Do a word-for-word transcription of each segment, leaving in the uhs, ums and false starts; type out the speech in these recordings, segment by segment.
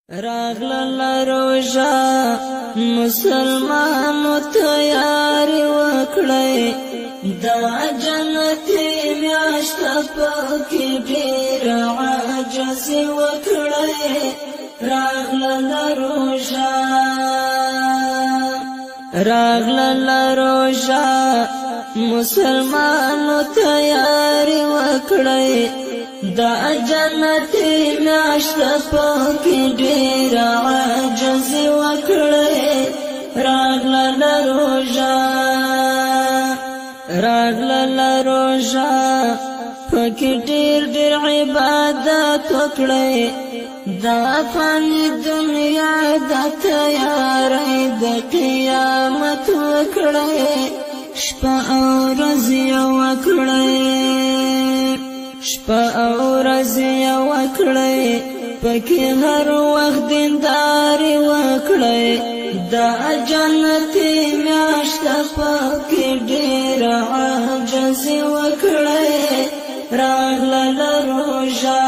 راغلل روژا مسلمانو تیاری وکړی دا جنتی میاشت پکې ډېر عجز وکړی راغلل روژا راغلل روژا مسلمانو تیاری وکړی دا جنتی میاشت پکې ډېر عجز وکړی راغلل روژا راغلل روژا پکې ډېر ډېر عبادت وکړی دا فانی دنیا د تیاری د قیامت وکړی شپه او ورځ یې وکړی شپه او ورځ یې وکړی پکې هر وخت دینداري وکړی دا جنتي میاشت پکې ډېر عجز وکړی راغلل روژا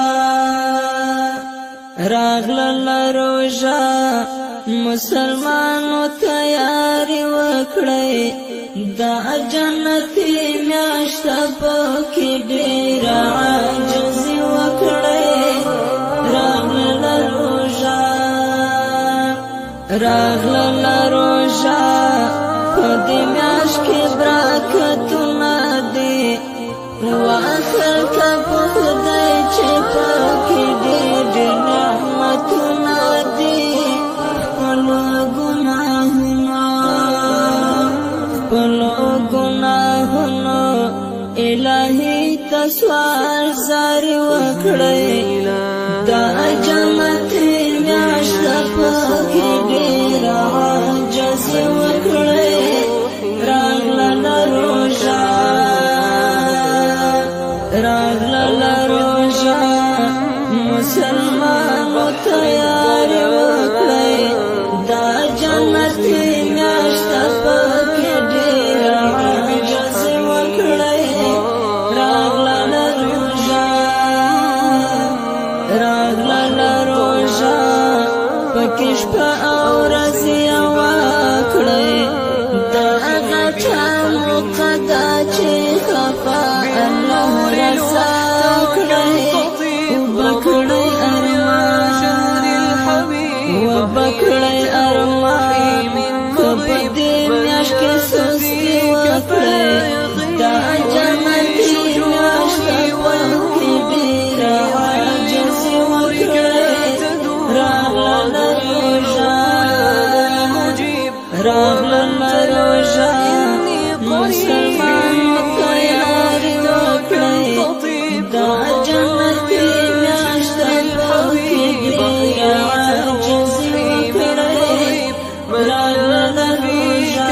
راغلل روژا مسلمانو تیاری وکړی دا جنتی میاشت پکې ډېر عجز وکړی راغلل روژا راغلل روژا په دې میاشت کې برکتونه دي واخر که په خدای چې پکې ډېر ډېر نعمتونه دي خپلو ګناهونو خپلو ګناهونو الهي ته سوال زاري وکړی دا جنتي میاشت پکې ډېر عجز وکړی راغلل روژا راغلل روژا مسلمانو تیاری وکړی دا جنتي میاشت پکې ډېر عجز وکړی راغلل روژا راغلل روژا پکې شپه او ورځ یې وکړی دا هغه چا موقده چې خفا الله رضا کړی وبکړی ارمان وبکړی ارمان که په دې میاشت کې سستی وکړی دا جنتي میاشت پکې ډېر عجز وکړی راغلل روژا راغلل روژا مسلمانو تیاری وکړی دا جنتي میاشت پکې ډېر عجز وکړی راغلل روژا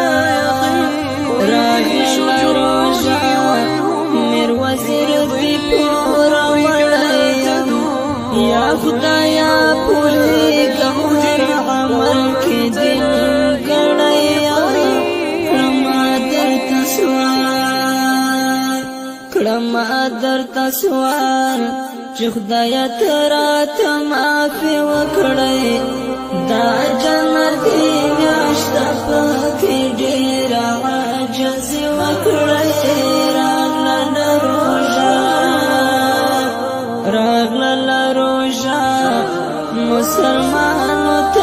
راغلل روژا میر وزیر دې پوره وړی یا خدایا پوهېږم هر عمل کې دې ګڼی کړمه درته سوال کړمه درته سوال چې خدایا ته راته معافي وکړی دا جنتي میاشت پکې ډېر عجز وکړی راغلل روژا راغلل روژا مسلمانو